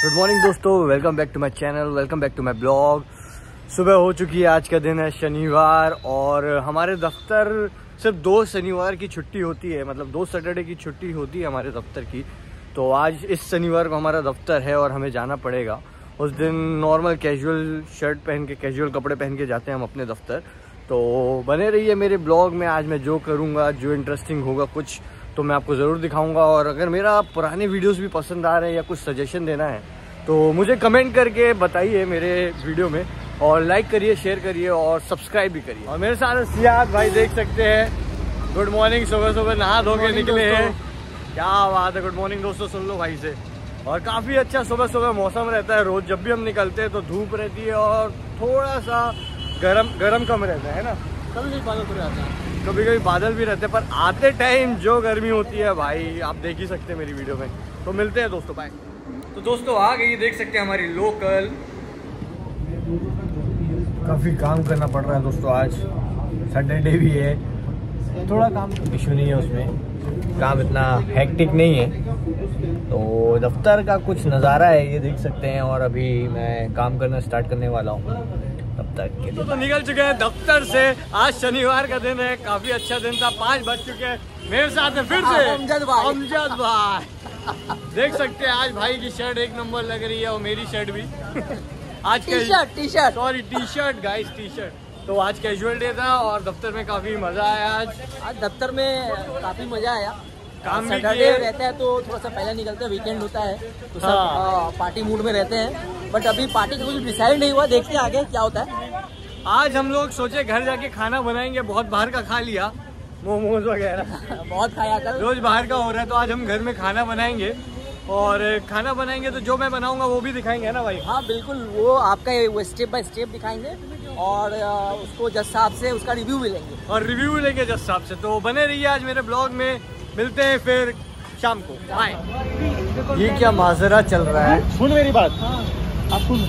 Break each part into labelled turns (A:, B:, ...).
A: Good morning दोस्तों, welcome back to my channel, welcome back to my blog. सुबह हो चुकी है, आज का दिन है शनिवार और हमारे दफ्तर सिर्फ 2 शनिवार की छुट्टी होती है, मतलब 2 सैटरडे की छुट्टी होती है हमारे दफ्तर की। तो आज इस शनिवार को हमारा दफ्तर है और हमें जाना पड़ेगा। उस दिन नॉर्मल कैजुअल शर्ट पहन के, कैजुअल कपड़े पहन के जाते हैं हम अपने दफ्तर। तो बने रहिए मेरे ब्लॉग में, आज मैं जो करूँगा, जो इंटरेस्टिंग होगा कुछ तो मैं आपको ज़रूर दिखाऊंगा। और अगर मेरा पुराने वीडियोस भी पसंद आ रहे हैं या कुछ सजेशन देना है तो मुझे कमेंट करके बताइए मेरे वीडियो में, और लाइक करिए, शेयर करिए और सब्सक्राइब भी करिए। और मेरे साथ सियाद भाई देख सकते हैं। गुड मॉर्निंग, सुबह सुबह नहा धो के निकले हैं। क्या बात है, गुड मॉर्निंग दोस्तों, सुन लो भाई से। और काफ़ी अच्छा सुबह सुबह मौसम रहता है। रोज़ जब भी हम निकलते हैं तो धूप रहती है और थोड़ा सा गरम कम रहता है ना।
B: कभी बादल भी रहते हैं,
A: कभी कभी बादल भी रहते हैं, पर आते टाइम जो गर्मी होती है भाई आप देख ही सकते हैं मेरी वीडियो में। तो मिलते हैं दोस्तों, बाय। तो दोस्तों आ गई, देख सकते हैं हमारी लोकल। काफ़ी काम करना पड़ रहा है दोस्तों, आज सैटरडे भी है, थोड़ा काम इशू नहीं है उसमें, काम इतना हेक्टिक नहीं है। तो दफ्तर का कुछ नज़ारा है ये देख सकते हैं, और अभी मैं काम करना स्टार्ट करने वाला हूँ तब तक के लिए। तो निकल चुके हैं दफ्तर से। आज शनिवार का दिन है, काफ़ी अच्छा दिन था। 5 बज चुके हैं। मेरे साथ है फिर से अमजद भाई। देख सकते हैं आज भाई की शर्ट एक नंबर लग रही है और मेरी शर्ट भी। आज T shirt guys, T shirt. तो आज कैजुअल डे था और दफ्तर में काफी मजा आया। आज
B: दफ्तर में काफी मजा आया।
A: काम भी
B: सैटरडे रहता है तो थोड़ा सा पहले निकलते हैं, वीकेंड होता है तो सब पार्टी मूड में रहते हैं। बट अभी पार्टी का कुछ डिसाइड नहीं हुआ, देखते हैं आगे क्या होता है।
A: आज हम लोग सोचे घर जाके खाना बनाएंगे, बहुत बाहर का खा लिया, मोमोज वगैरह
B: बहुत खाया कर,
A: रोज बाहर का हो रहा है। तो आज हम घर में खाना बनाएंगे, और खाना बनाएंगे तो जो मैं बनाऊंगा वो भी दिखाएंगे ना भाई।
B: हाँ बिल्कुल, वो आपका वो स्टेप बाय स्टेप दिखाएंगे और उसको जज साहब से उसका रिव्यू भी लेंगे,
A: और रिव्यू भी लेंगे जज साहब से। तो बने रहिए आज मेरे ब्लॉग में, मिलते हैं फिर शाम को, बाय। ये क्या माजरा चल रहा है,
B: सुन मेरी बात, आप सुन।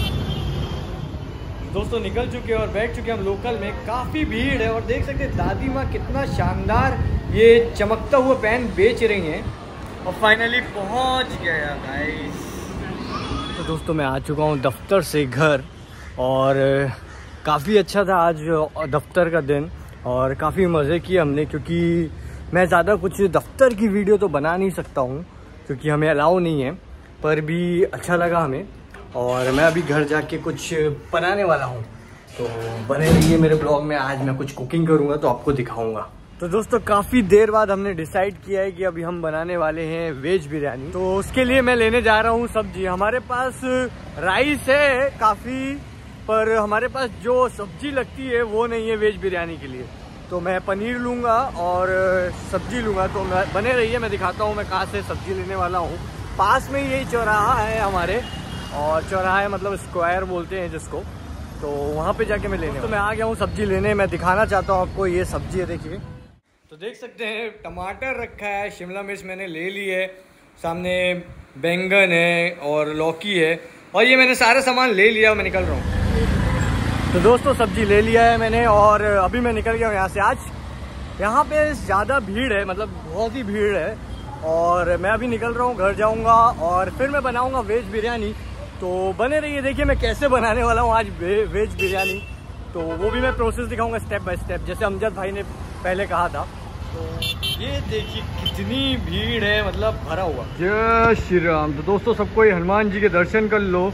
A: दोस्तों निकल चुके हैं और बैठ चुके हैं हम लोकल में। काफ़ी भीड़ है और देख सकते हैं दादी माँ कितना शानदार ये चमकता हुआ पेन बेच रही हैं। और फाइनली पहुँच गया गाइस। तो दोस्तों मैं आ चुका हूँ दफ्तर से घर, और काफ़ी अच्छा था आज दफ्तर का दिन, और काफ़ी मज़े किए हमने। क्योंकि मैं ज़्यादा कुछ दफ्तर की वीडियो तो बना नहीं सकता हूँ क्योंकि हमें अलाउ नहीं है, पर भी अच्छा लगा हमें। और मैं अभी घर जाके कुछ बनाने वाला हूँ, तो बने रहिए मेरे ब्लॉग में। आज मैं कुछ कुकिंग करूँगा तो आपको दिखाऊंगा। तो दोस्तों काफ़ी देर बाद हमने डिसाइड किया है कि अभी हम बनाने वाले हैं वेज बिरयानी। तो उसके लिए मैं लेने जा रहा हूँ सब्जी। हमारे पास राइस है काफ़ी, पर हमारे पास जो सब्जी लगती है वो नहीं है वेज बिरयानी के लिए। तो मैं पनीर लूँगा और सब्जी लूँगा। तो मैं बने रहिए, मैं दिखाता हूँ मैं कहाँ से सब्जी लेने वाला हूँ। पास में यही चौराहा है हमारे, और चौराहा है मतलब स्क्वायर बोलते हैं जिसको, तो वहाँ पे जाके मैं लेने। तो मैं आ गया हूँ सब्जी लेने। मैं दिखाना चाहता हूँ आपको, ये सब्जी है देखिए। तो देख सकते हैं टमाटर रखा है, शिमला मिर्च मैंने ले ली है, सामने बैंगन है और लौकी है, और ये मैंने सारा सामान ले लिया और मैं निकल रहा हूँ। तो दोस्तों सब्जी ले लिया है मैंने और अभी मैं निकल गया हूँ यहाँ से। आज यहाँ पे ज़्यादा भीड़ है, मतलब बहुत ही भीड़ है, और मैं अभी निकल रहा हूँ, घर जाऊँगा और फिर मैं बनाऊँगा वेज बिरयानी। तो बने रहिए, देखिए मैं कैसे बनाने वाला हूँ आज वेज बिरयानी। तो वो भी मैं प्रोसेस दिखाऊंगा स्टेप बाय स्टेप, जैसे अमजद भाई ने पहले कहा था। तो ये देखिए कितनी भीड़ है, मतलब भरा हुआ। जय श्री राम। तो दोस्तों सबको ये हनुमान जी के दर्शन कर लो,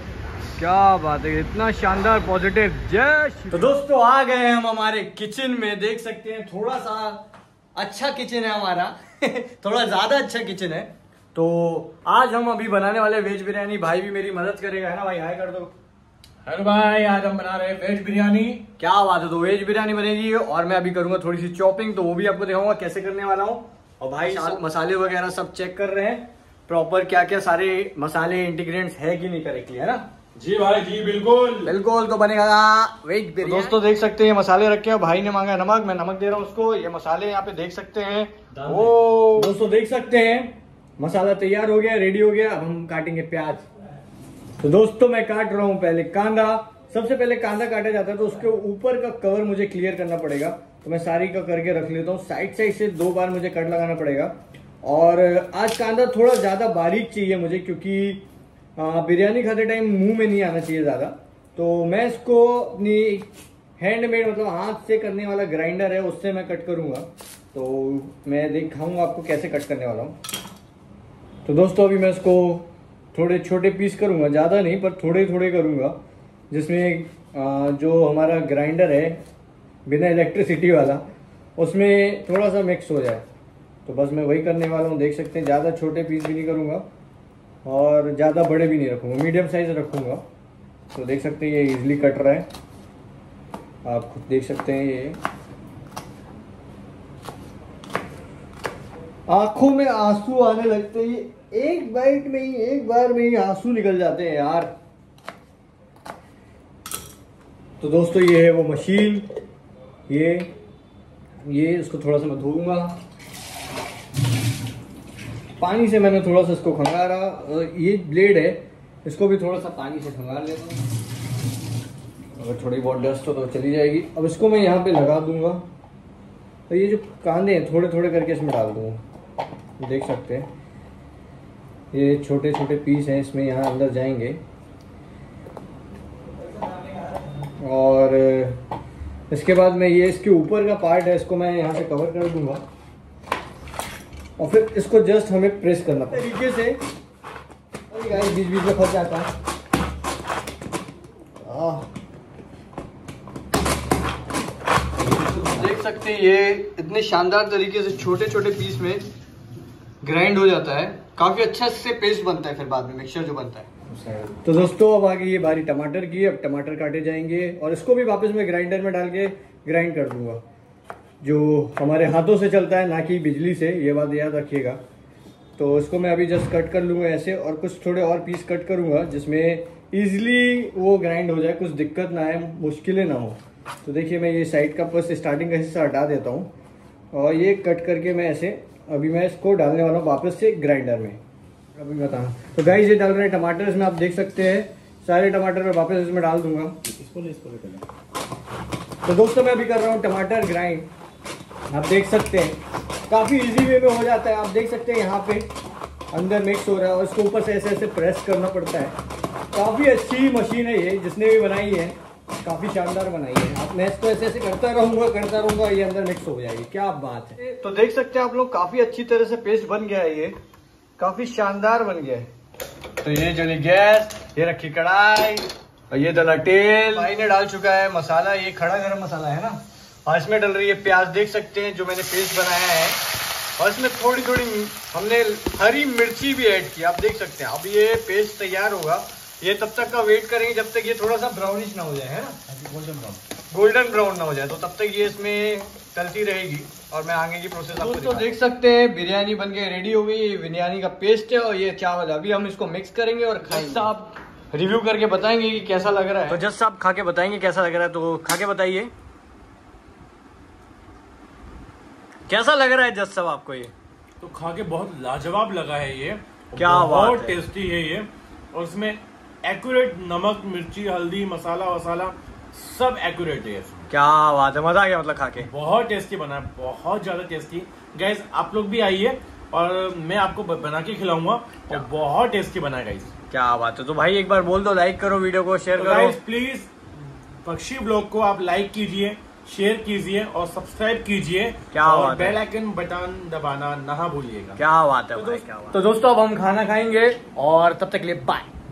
A: क्या बात है, इतना शानदार पॉजिटिव। जय श्री। तो दोस्तों आ गए हम हमारे किचन में, देख सकते हैं थोड़ा सा अच्छा किचन है हमारा थोड़ा ज्यादा अच्छा किचन है। तो आज हम अभी बनाने वाले वेज बिरयानी। भाई भी मेरी मदद करेगा, है ना भाई? हाय कर दो।
B: हेलो भाई, आज हम बना रहे हैं वेज बिरयानी।
A: क्या बात है। तो वेज बिरयानी बनेगी और मैं अभी करूंगा थोड़ी सी चॉपिंग, तो वो भी आपको दिखाऊंगा कैसे करने वाला हूँ। और भाई मसाले वगैरह सब चेक कर रहे हैं प्रॉपर, क्या क्या सारे मसाले इंटीग्रेंट्स है कि नहीं करेक्टली, है ना?
B: जी भाई जी, बिल्कुल
A: बिल्कुल। तो बनेगा वेज बिरयानी। तो दोस्तों देख सकते हैं मसाले रखे हैं, भाई ने मांगा नमक, मैं नमक दे रहा हूँ उसको। ये मसाले यहाँ पे देख सकते हैं। ओ दोस्तों देख सकते हैं मसाला तैयार हो गया, रेडी हो गया। अब हम काटेंगे प्याज। तो दोस्तों मैं काट रहा हूँ पहले कांदा। सबसे पहले कांदा काटा जाता है तो उसके ऊपर का कवर मुझे क्लियर करना पड़ेगा, तो मैं सारी का करके रख लेता हूँ। साइड से 2 बार मुझे कट लगाना पड़ेगा। और आज कांदा थोड़ा ज्यादा बारीक चाहिए मुझे, क्योंकि बिरयानी खाते टाइम मुंह में नहीं आना चाहिए ज़्यादा। तो मैं इसको अपनी हैंडमेड मतलब हाथ से करने वाला ग्राइंडर है उससे मैं कट करूँगा। तो मैं दिखाऊंगा आपको कैसे कट करने वाला हूँ। तो दोस्तों अभी मैं इसको थोड़े छोटे पीस करूँगा, ज़्यादा नहीं पर थोड़े थोड़े करूँगा, जिसमें जो हमारा ग्राइंडर है बिना इलेक्ट्रिसिटी वाला उसमें थोड़ा सा मिक्स हो जाए। तो बस मैं वही करने वाला हूँ। देख सकते हैं ज़्यादा छोटे पीस भी नहीं करूँगा और ज़्यादा बड़े भी नहीं रखूँगा, मीडियम साइज़ रखूँगा। तो देख सकते हैं ये इजीली कट रहा है, आप खुद देख सकते हैं। ये आंखों में आंसू आने लगते हैं, ये एक बाइट में ही एक बार में ही आंसू निकल जाते हैं यार। तो दोस्तों ये है वो मशीन, ये इसको थोड़ा सा मैं धोऊंगा पानी से। मैंने थोड़ा सा इसको खंगारा, ये ब्लेड है इसको भी थोड़ा सा पानी से खंगार लेता हूँ, अगर थोड़ी बहुत डस्ट हो तो चली जाएगी। अब इसको मैं यहाँ पे लगा दूंगा। तो ये जो कांदे हैं थोड़े थोड़े करके इसमें डाल दूंगा। देख सकते हैं ये छोटे छोटे पीस हैं, इसमें यहाँ अंदर जाएंगे। और इसके बाद मैं ये इसके ऊपर का पार्ट है इसको मैं यहाँ से कवर कर दूंगा और फिर इसको जस्ट हमें प्रेस करना तरीके से। बीच बीच में फंस जाता है। देख सकते हैं ये इतने शानदार तरीके से छोटे छोटे पीस में ग्राइंड हो जाता है। काफी अच्छा इससे पेस्ट बनता है फिर बाद में मिक्सचर जो बनता है। तो दोस्तों अब आगे ये बारी टमाटर की। अब टमाटर काटे जाएंगे और इसको भी वापस मैं ग्राइंडर में डाल के ग्राइंड कर दूंगा, जो हमारे हाथों से चलता है ना कि बिजली से, ये बात याद रखिएगा। तो इसको मैं अभी जस्ट कट कर लूँगा ऐसे, और कुछ थोड़े और पीस कट करूँगा जिसमें ईजिली वो ग्राइंड हो जाए, कुछ दिक्कत ना आए, मुश्किलें ना हो। तो देखिए मैं ये साइड का बस स्टार्टिंग का हिस्सा हटा देता हूँ और ये कट करके मैं ऐसे अभी मैं इसको डालने वाला हूँ वापस से ग्राइंडर में। अभी बताऊँ तो गाइस ये डाल रहे हैं टमाटर इसमें, आप देख सकते हैं सारे टमाटर मैं वापस इसमें डाल दूंगा। तो दोस्तों मैं अभी कर रहा हूँ टमाटर ग्राइंड। आप देख सकते हैं काफ़ी इजी वे में हो जाता है। आप देख सकते हैं यहाँ पे अंदर मिक्स हो रहा है और इसको ऊपर से ऐसे ऐसे प्रेस करना पड़ता है। काफ़ी अच्छी मशीन है ये, जिसने भी बनाई है काफ़ी शानदार बनाई है। अब मैं इसको ऐसे ऐसे करता रहूँगा, ये अंदर मिक्स हो जाएगी। क्या बात है। तो देख सकते हैं आप लोग काफ़ी अच्छी तरह से पेस्ट बन गया है, ये काफ़ी शानदार बन गया है। तो ये जली गैस, ये रखी कढ़ाई और ये डला तेल। भाई ने डाल चुका है मसाला, ये खड़ा गरम मसाला है ना, और इसमें डल रही है प्याज। देख सकते हैं जो मैंने पेस्ट बनाया है, और इसमें थोड़ी थोड़ी हमने हरी मिर्ची भी ऐड की, आप देख सकते हैं। अब ये पेस्ट तैयार होगा, ये तब तक का वेट करेंगे जब तक ये थोड़ा सा ब्राउनिश ना हो जाए, है ना, गोल्डन ब्राउन ना हो जाए। तो तब तक ये इसमें चलती रहेगी और मैं आगे की प्रोसेस आपको तो देख सकते हैं। बिरयानी बन के रेडी हो गई। ये बिरयानी का पेस्ट है और ये चावल। अभी हम इसको मिक्स करेंगे और खाएंगे। आप रिव्यू करके बताएंगे कि कैसा लग रहा है। तो जस्ट आप खा के बताएंगे कैसा लग रहा है, तो खा के बताइए कैसा लग रहा है जस्ट साहब आपको। ये
C: तो खा के बहुत लाजवाब लगा है, ये
A: क्या
C: बहुत टेस्टी है ये। और इसमें एक्यूरेट नमक मिर्ची हल्दी मसाला वसाला सब एक्यूरेट है।
A: क्या बात है, मजा आ गया मतलब खा के।
C: बहुत टेस्टी बना है, बहुत ज्यादा टेस्टी। गाइस आप लोग भी आइए और मैं आपको बना के खिलाऊंगा, और बहुत टेस्टी बना है गाइस।
A: क्या बात है। तो भाई एक बार बोल दो, लाइक करो वीडियो को, शेयर करो।
C: गाइस प्लीज पक्षी ब्लॉग को आप लाइक कीजिए, शेयर कीजिए और सब्सक्राइब कीजिए।
A: क्या
C: और
A: बात है।
C: बेल आइकन बटन दबाना ना भूलिएगा।
A: क्या बात है भाई, क्या बात। तो दोस्तों अब हम खाना खाएंगे और तब तक के लिए बाय।